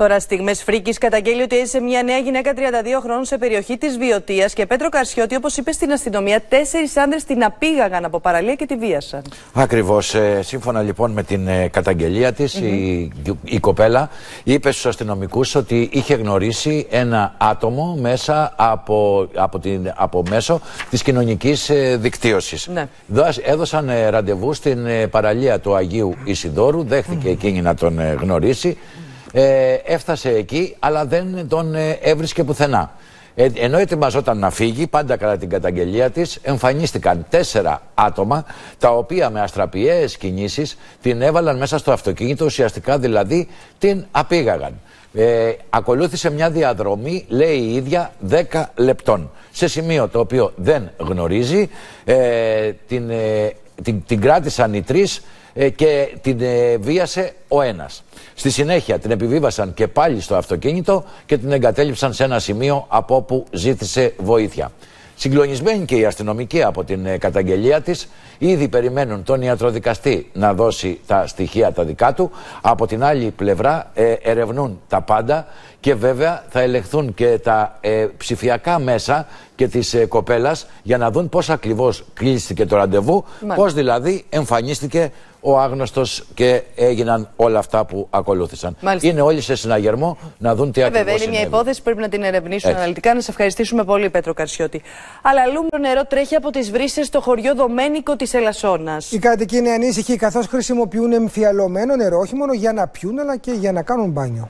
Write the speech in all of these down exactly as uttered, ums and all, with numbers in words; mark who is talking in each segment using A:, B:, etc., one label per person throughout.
A: Τώρα στιγμές φρίκης καταγγέλει ότι έζησε μια νέα γυναίκα τριάντα δύο χρόνων σε περιοχή της Βιωτίας και Πέτρο Καρσιώτη, όπως είπε στην αστυνομία, τέσσερις άντρες την απήγαγαν από παραλία και τη βίασαν.
B: Ακριβώς. Ε, σύμφωνα λοιπόν με την ε, καταγγελία της, mm-hmm. η, η, η κοπέλα είπε στους αστυνομικούς ότι είχε γνωρίσει ένα άτομο μέσα από, από, την, από μέσω της κοινωνικής ε, δικτύωσης. Ναι. Έδωσαν ε, ραντεβού στην ε, παραλία του Αγίου Ισιδώρου, δέχθηκε mm-hmm. εκείνη να τον ε, γνωρίσει. Ε, έφτασε εκεί, αλλά δεν τον ε, έβρισκε πουθενά. Ε, ενώ ετοιμαζόταν να φύγει, πάντα κατά την καταγγελία της, εμφανίστηκαν τέσσερα άτομα, τα οποία με αστραπιαίες κινήσεις την έβαλαν μέσα στο αυτοκίνητο, ουσιαστικά δηλαδή την απήγαγαν. Ε, ακολούθησε μια διαδρομή, λέει η ίδια, δέκα λεπτών. Σε σημείο το οποίο δεν γνωρίζει, ε, την, ε, την, την κράτησαν οι τρεις και την ε, βίασε ο ένας. Στη συνέχεια την επιβίβασαν και πάλι στο αυτοκίνητο και την εγκατέλειψαν σε ένα σημείο από όπου ζήτησε βοήθεια. Συγκλονισμένη και η αστυνομική από την ε, καταγγελία της, ήδη περιμένουν τον ιατροδικαστή να δώσει τα στοιχεία τα δικά του. Από την άλλη πλευρά ε, ερευνούν τα πάντα και βέβαια θα ελεγχθούν και τα ε, ψηφιακά μέσα και της ε, κοπέλας για να δουν πώς ακριβώς κλείστηκε το ραντεβού, πώς δηλαδή εμφανίστηκε ο άγνωστος και έγιναν όλα αυτά που ακολούθησαν. Μάλιστα. Είναι όλοι σε συναγερμό να δουν τι ε, ακριβώς
A: βέβαια, είναι μια υπόθεση που πρέπει να την ερευνήσουν έτσι αναλυτικά. Να σε ευχαριστήσουμε πολύ, Πέτρο Καρσιώτη. Αλλά λούμνο νερό τρέχει από τις βρύσες στο χωριό Δομένικο της Ελασσόνας.
C: Οι κάτοικοι είναι ανήσυχοι καθώς χρησιμοποιούν εμφιαλωμένο νερό, όχι μόνο για να πιούν, αλλά και για να κάνουν μπάνιο.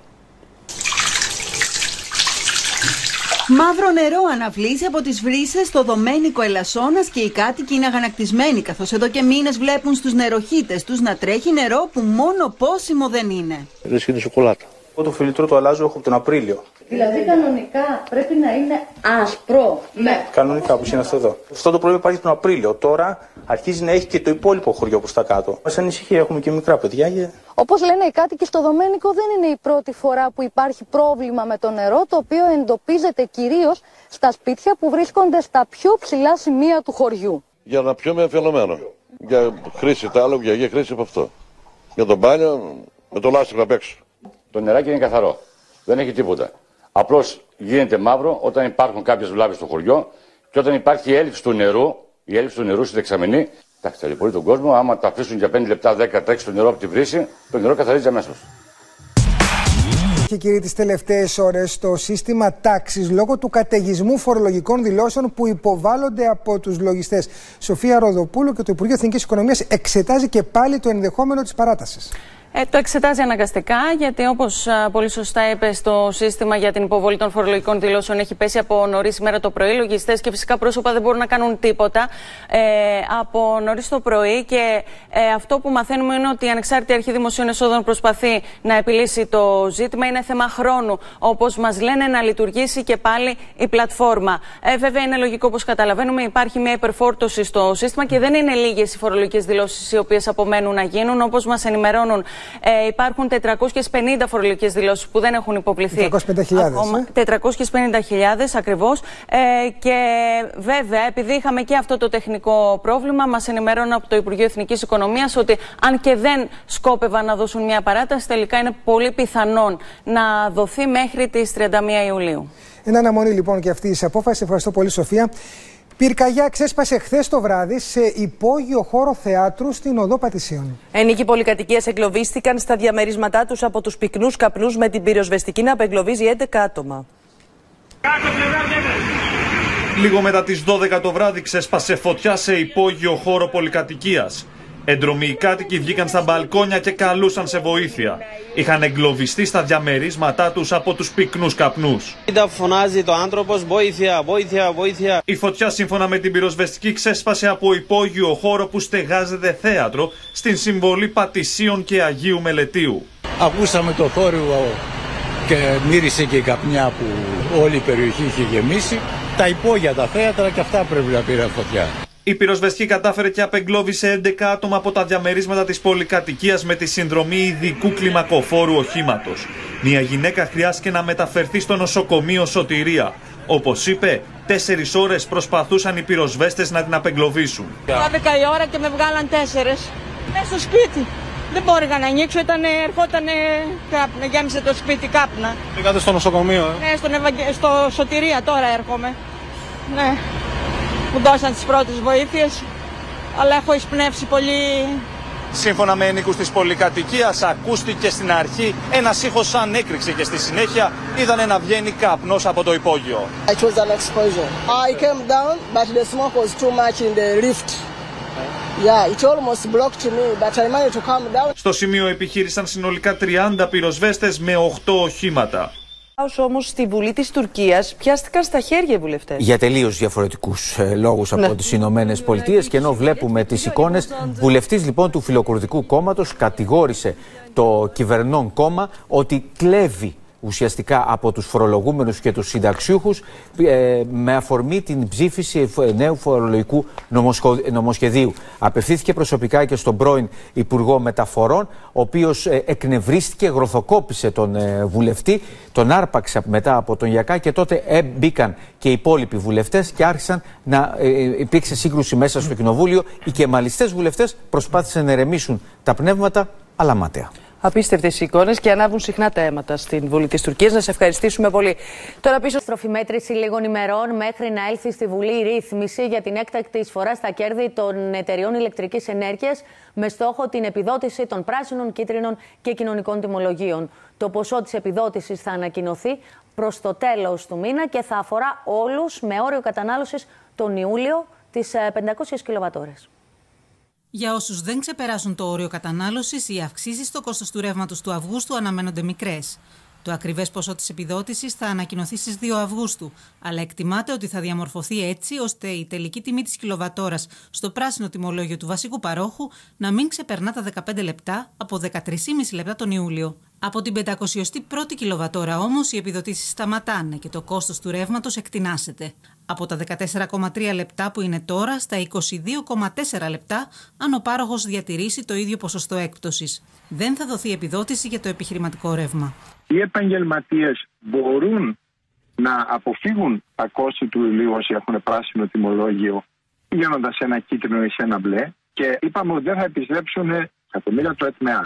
D: Μαύρο νερό αναβλύζει από τις βρύσες στο Δομένικο Ελασσόνας και οι κάτοικοι είναι αγανακτισμένοι, καθώς εδώ και μήνες βλέπουν στους νεροχύτες τους να τρέχει νερό που μόνο πόσιμο δεν είναι.
E: Βρίσκεται σοκολάτα. Εγώ το φιλτρό το αλλάζω έχω από τον Απρίλιο.
F: Δηλαδή κανονικά πρέπει να είναι άσπρο.
E: Ναι. Κανονικά όπως είναι αυτό εδώ. Αυτό το πρόβλημα υπάρχει τον Απρίλιο. Τώρα αρχίζει να έχει και το υπόλοιπο χωριό προς τα κάτω. Μας ανησυχεί, έχουμε και μικρά παιδιά. Και...
F: Όπως λένε οι κάτοικοι στο Δομένικο, δεν είναι η πρώτη φορά που υπάρχει πρόβλημα με το νερό, το οποίο εντοπίζεται κυρίως στα σπίτια που βρίσκονται στα πιο ψηλά σημεία του χωριού.
G: Για να πιούμε εμφιαλωμένο. Για χρήση τάλου, για, για χρήση από αυτό. Για το μπάνιο, με το λάστιχο απ' έξω.
H: Το νεράκι είναι καθαρό. Δεν έχει τίποτα. Απλώς γίνεται μαύρο όταν υπάρχουν κάποιες βλάβες στο χωριό και όταν υπάρχει η έλλειψη του νερού, η έλλειψη του νερού στη δεξαμενή. Εντάξει, ταλαιπωρεί τον κόσμο. Άμα τα αφήσουν για πέντε λεπτά, δέκα τρέξει το νερό από τη βρύση, το νερό καθαρίζει αμέσως.
C: Και κύριοι, τις τελευταίες ώρες το σύστημα τάξης λόγω του καταιγισμού φορολογικών δηλώσεων που υποβάλλονται από τους λογιστές. Σοφία Ροδοπούλου και το Υπουργείο Εθνικής Οικονομίας εξετάζει και πάλι το ενδεχόμενο της παράτασης.
I: Ε, το εξετάζει αναγκαστικά, γιατί όπως α, πολύ σωστά είπε, στο σύστημα για την υποβολή των φορολογικών δηλώσεων έχει πέσει από νωρίς ημέρα το πρωί. Λογιστές και φυσικά πρόσωπα δεν μπορούν να κάνουν τίποτα ε, από νωρίς το πρωί. Και ε, αυτό που μαθαίνουμε είναι ότι η Ανεξάρτητη Αρχή Δημοσίων Εσόδων προσπαθεί να επιλύσει το ζήτημα. Είναι θέμα χρόνου, όπως μας λένε, να λειτουργήσει και πάλι η πλατφόρμα. Ε, βέβαια, είναι λογικό, όπως καταλαβαίνουμε, υπάρχει μια υπερφόρτωση στο σύστημα και δεν είναι λίγες οι φορολογικές δηλώσεις οι οποίες απομένουν να γίνουν. Όπως μας ενημερώνουν, Ε, υπάρχουν τετρακόσιες πενήντα φορολογικές δηλώσεις που δεν έχουν υποβληθεί.
C: τετρακόσιες πενήντα χιλιάδες. Ε?
I: τετρακόσιες πενήντα χιλιάδες ακριβώς. Ε, και βέβαια, επειδή είχαμε και αυτό το τεχνικό πρόβλημα, μας ενημερώνουν από το Υπουργείο Εθνικής Οικονομίας ότι αν και δεν σκόπευαν να δώσουν μια παράταση, τελικά είναι πολύ πιθανόν να δοθεί μέχρι τις τριάντα μία Ιουλίου.
C: Εν αναμονή λοιπόν και αυτή τη απόφαση. Ευχαριστώ πολύ, Σοφία. Πυρκαγιά ξέσπασε χθες το βράδυ σε υπόγειο χώρο θεάτρου στην οδό Πατησίων.
A: Ενοίκοι πολυκατοικίας εγκλωβίστηκαν στα διαμερίσματά τους από τους πυκνούς καπνούς, με την πυροσβεστική να απεγκλωβίζει έντεκα άτομα.
J: Λίγο μετά τις δώδεκα το βράδυ ξέσπασε φωτιά σε υπόγειο χώρο πολυκατοικίας. Έντρομοι οι κάτοικοι βγήκαν στα μπαλκόνια και καλούσαν σε βοήθεια. Είχαν εγκλωβιστεί στα διαμερίσματά τους από τους πυκνούς καπνούς.
K: Ήταν φωνάζει το άνθρωπος, βοήθεια, βοήθεια, βοήθεια.
J: Η φωτιά, σύμφωνα με την πυροσβεστική, ξέσπασε από υπόγειο χώρο που στεγάζεται θέατρο στην συμβολή Πατησίων και Αγίου Μελετίου.
L: Ακούσαμε το θόρυβο και μύρισε και η καπνιά που όλη η περιοχή είχε γεμίσει. Τα υπόγεια τα θέατρα και αυτά πρέπει να πήραν φωτιά.
J: Η πυροσβεστική κατάφερε και απεγκλώβησε έντεκα άτομα από τα διαμερίσματα της πολυκατοικίας με τη συνδρομή ειδικού κλιμακοφόρου οχήματος. Μια γυναίκα χρειάστηκε να μεταφερθεί στο νοσοκομείο Σωτηρία. Όπως είπε, τέσσερις ώρες προσπαθούσαν οι πυροσβέστες να την απεγκλωβίσουν.
M: δώδεκα η ώρα και με βγάλαν τέσσερις. Μέσα στο σπίτι. Δεν μπόρεγα να ανοίξω, ήταν, ερχόταν κάπνα, γέμισε το σπίτι κάπνα.
N: Πήγατε στο νοσοκομείο, ε?
M: Ναι, στον Ευαγγε... στο Σωτηρία τώρα έρχομαι. Ναι, μου δώσαν τις πρώτες βοήθειες, αλλά έχω εισπνεύσει πολύ.
J: Σύμφωνα με ενοικούς της πολυκατοικίας, ακούστηκε στην αρχή ένας ήχος σαν έκρηξη και στη συνέχεια είδανε να βγαίνει καπνός από το υπόγειο.
O: It was an explosion. I came down, but the smoke was too much in the lift. Yeah, it almost blocked me, but I managed to come down.
J: Στο σημείο επιχείρησαν συνολικά τριάντα πυροσβέστες με οκτώ οχήματα.
A: Όμως στη Βουλή της Τουρκίας πιάστηκαν στα χέρια οι βουλευτές.
P: Για τελείως διαφορετικούς ε, λόγους από ναι. τις Ηνωμένες Πολιτείες, και ενώ βλέπουμε τις εικόνες, βουλευτής λοιπόν του Φιλοκουρδικού κόμματος κατηγόρησε το κυβερνών κόμμα ότι κλέβει ουσιαστικά από τους φορολογούμενους και τους συνταξιούχους ε, με αφορμή την ψήφιση νέου φορολογικού νομοσχεδίου. Απευθύνθηκε προσωπικά και στον πρώην Υπουργό Μεταφορών, ο οποίος ε, εκνευρίστηκε, γροθοκόπησε τον ε, βουλευτή, τον άρπαξε μετά από τον Γιακά, και τότε ε, μπήκαν και οι υπόλοιποι βουλευτές και άρχισαν να ε, υπήρξε σύγκρουση μέσα στο κοινοβούλιο. Οι κεμαλιστές βουλευτές προσπάθησαν να ερεμήσουν τα πνεύματα, αλλά μάταια.
A: Απίστευτες εικόνες, και ανάβουν συχνά τα αίματα στην Βουλή της Τουρκίας. Να σε ευχαριστήσουμε πολύ. Τώρα πίσω.
Q: Στροφιμέτρηση λίγων ημερών μέχρι να έλθει στη Βουλή η ρύθμιση για την έκτακτη εισφορά στα κέρδη των εταιριών ηλεκτρικής ενέργειας, με στόχο την επιδότηση των πράσινων, κίτρινων και κοινωνικών τιμολογίων. Το ποσό της επιδότησης θα ανακοινωθεί προς το τέλος του μήνα και θα αφορά όλους, με όριο κατανάλωσης τον Ιούλιο τις πεντακόσιες κιλοβατώρες.
R: Για όσους δεν ξεπεράσουν το όριο κατανάλωσης, οι αυξήσεις στο κόστος του ρεύματος του Αυγούστου αναμένονται μικρές. Το ακριβές ποσό της επιδότησης θα ανακοινωθεί στις δύο Αυγούστου, αλλά εκτιμάται ότι θα διαμορφωθεί έτσι ώστε η τελική τιμή της κιλοβατόρας στο πράσινο τιμολόγιο του βασικού παρόχου να μην ξεπερνά τα δεκαπέντε λεπτά από δεκατρία κόμμα πέντε λεπτά τον Ιούλιο. Από την πεντακοσιοστή πρώτη κιλοβατόρα όμως οι επιδοτήσεις σταματάνε και το κόστος του ρεύματος εκτινάσεται. Από τα δεκατέσσερα κόμμα τρία λεπτά που είναι τώρα στα είκοσι δύο κόμμα τέσσερα λεπτά, αν ο πάροχος διατηρήσει το ίδιο ποσοστό έκπτωσης. Δεν θα δοθεί επιδότηση για το επιχειρηματικό ρεύμα.
S: Οι επαγγελματίες μπορούν να αποφύγουν τα κόστη του ηλίου όσοι έχουν πράσινο τιμολόγιο, πηγαίνοντας σε ένα κίτρινο ή σε ένα μπλε, και είπαμε ότι δεν θα επιστρέψουν εκατομμύρια το ΕΤΜΕΑ.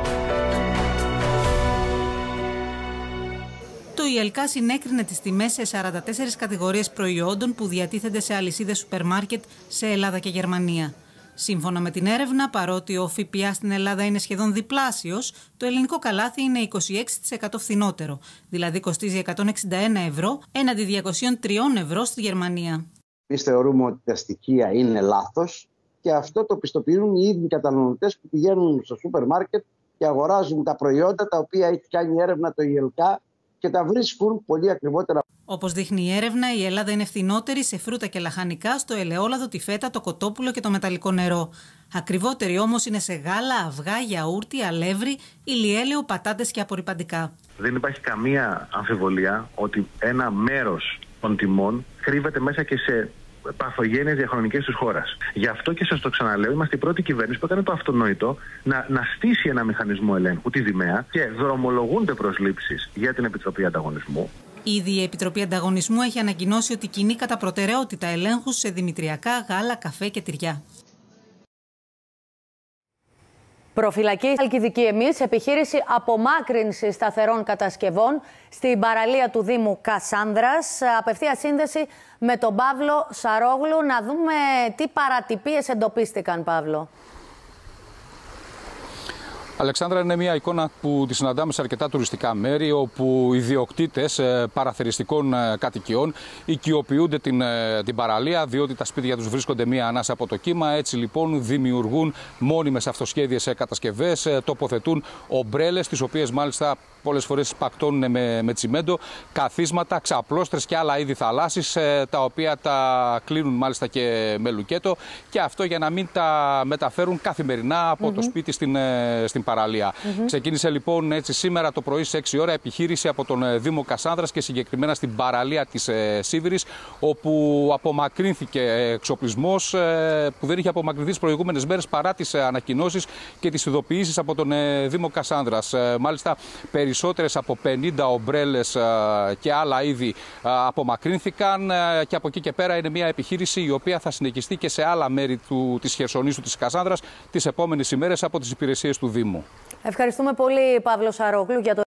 R: Το ΙΕΛΚΑ συνέκρινε τις τιμές σε σαράντα τέσσερις κατηγορίες προϊόντων που διατίθενται σε αλυσίδες σούπερ μάρκετ σε Ελλάδα και Γερμανία. Σύμφωνα με την έρευνα, παρότι ο ΦΠΑ στην Ελλάδα είναι σχεδόν διπλάσιος, το ελληνικό καλάθι είναι είκοσι έξι τοις εκατό φθηνότερο, δηλαδή κοστίζει εκατόν εξήντα ένα ευρώ έναντι διακόσια τρία ευρώ στη Γερμανία.
T: Εμείς θεωρούμε ότι τα στοιχεία είναι λάθος και αυτό το πιστοποιούν οι ίδιοι καταναλωτές που πηγαίνουν στο σούπερ μάρκετ και αγοράζουν τα προϊόντα τα οποία έχει κάνει έρευνα το ΙΕΛΚΑ και τα βρίσκουν πολύ ακριβότερα.
R: Όπως δείχνει η έρευνα, η Ελλάδα είναι φθηνότερη σε φρούτα και λαχανικά, στο ελαιόλαδο, τη φέτα, το κοτόπουλο και το μεταλλικό νερό. Ακριβότερη όμως είναι σε γάλα, αυγά, γιαούρτι, αλεύρι, ηλιέλαιο, πατάτες και απορρυπαντικά.
S: Δεν υπάρχει καμία αμφιβολία ότι ένα μέρος των τιμών κρύβεται μέσα και σε παθογένειες διαχρονικές της χώρας. Γι' αυτό και σας το ξαναλέω, είμαστε η πρώτη κυβέρνηση που έκανε το αυτονόητο να, να στήσει ένα μηχανισμό ελέγχου, τη ΔΙΜΕΑ, και δρομολογούνται προσλήψεις για την Επιτροπή Ανταγωνισμού.
R: Ήδη η Επιτροπή Ανταγωνισμού έχει ανακοινώσει ότι κινεί κατά προτεραιότητα ελέγχους σε δημητριακά, γάλα, καφέ και τυριά.
Q: Προφυλακή Χαλκιδική εμείς, επιχείρηση απομάκρυνση σταθερών κατασκευών στην παραλία του Δήμου Κασάνδρας. Απευθεία σύνδεση με τον Παύλο Σαρόγλου. Να δούμε τι παρατυπίες εντοπίστηκαν, Παύλο.
U: Αλεξάνδρα, είναι μια εικόνα που τη συναντάμε σε αρκετά τουριστικά μέρη, όπου οι ιδιοκτήτες παραθεριστικών κατοικιών οικειοποιούνται την, την παραλία, διότι τα σπίτια τους βρίσκονται μία ανάσα από το κύμα. Έτσι λοιπόν δημιουργούν μόνιμες αυτοσχέδιες κατασκευές, τοποθετούν ομπρέλες, τις οποίες μάλιστα πολλές φορές πακτώνουν με, με τσιμέντο, καθίσματα, ξαπλώστρες και άλλα είδη θαλάσσης, τα οποία τα κλείνουν μάλιστα και με λουκέτο, και αυτό για να μην τα μεταφέρουν καθημερινά από mm-hmm. το σπίτι στην, στην παραλία. Mm-hmm. Ξεκίνησε λοιπόν έτσι σήμερα το πρωί στις έξι ώρα επιχείρηση από τον Δήμο Κασάνδρας και συγκεκριμένα στην παραλία της ε, Σίβηρης, όπου απομακρύνθηκε εξοπλισμός ε, που δεν είχε απομακρυνθεί τις προηγούμενες μέρες παρά τις ε, ανακοινώσεις και τις ειδοποιήσεις από τον ε, Δήμο Κασάνδρας. Ε, μάλιστα, περισσότερο περισσότερες από πενήντα ομπρέλες και άλλα είδη απομακρύνθηκαν και από εκεί και πέρα είναι μια επιχείρηση η οποία θα συνεχιστεί και σε άλλα μέρη του, της Χερσονήσου, της Κασάνδρας τις επόμενες ημέρες από τις υπηρεσίες του Δήμου.
Q: Ευχαριστούμε πολύ, Παύλο Σαρόγλου, για το